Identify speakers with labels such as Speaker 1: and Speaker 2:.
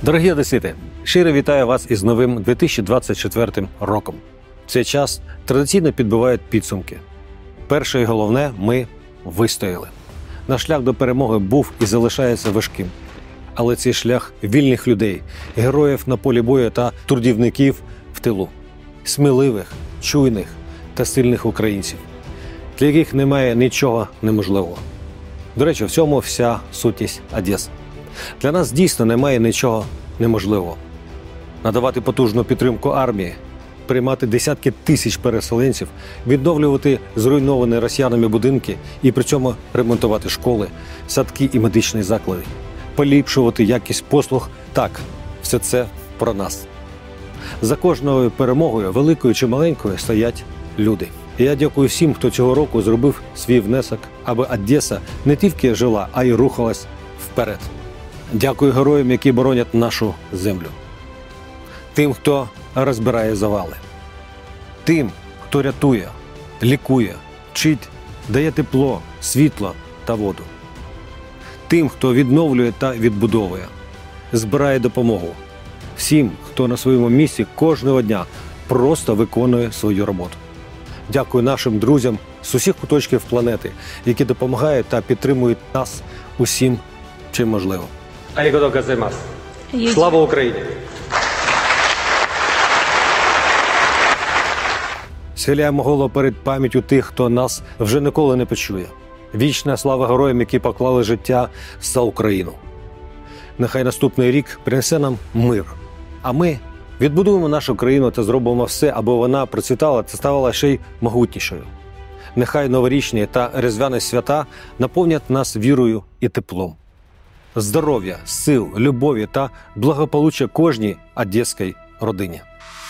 Speaker 1: Дорогі одесити, щиро вітаю вас із новим 2024 роком. В цей час традиційно підбивають підсумки. Перше і головне – ми вистояли. Наш шлях до перемоги був і залишається важким. Але цей шлях вільних людей, героїв на полі бою та трудівників в тилу. Сміливих, чуйних та сильних українців, для яких немає нічого неможливого. До речі, в цьому вся сутність Одеси. Для нас дійсно немає нічого неможливого. Надавати потужну підтримку армії, приймати десятки тисяч переселенців, відновлювати зруйновані росіянами будинки і при цьому ремонтувати школи, садки і медичні заклади, поліпшувати якість послуг – так, все це про нас. За кожною перемогою, великою чи маленькою, стоять люди. І я дякую всім, хто цього року зробив свій внесок, аби Одеса не тільки жила, а й рухалась вперед. Дякую героям, які боронять нашу землю. Тим, хто розбирає завали. Тим, хто рятує, лікує, вчить, дає тепло, світло та воду. Тим, хто відновлює та відбудовує, збирає допомогу. Всім, хто на своєму місці кожного дня просто виконує свою роботу. Дякую нашим друзям з усіх куточків планети, які допомагають та підтримують нас усім, чим можливо. Арігато гозаймасу. Слава Україні! Схиляємо голову перед пам'яттю тих, хто нас вже ніколи не почує. Вічна слава героям, які поклали життя за Україну. Нехай наступний рік принесе нам мир. А ми відбудуємо нашу країну та зробимо все, аби вона процвітала та ставала ще й могутнішою. Нехай новорічні та різдвяні свята наповнять нас вірою і теплом. Здоров'я, сил, любові та благополуччя кожній одеській родині.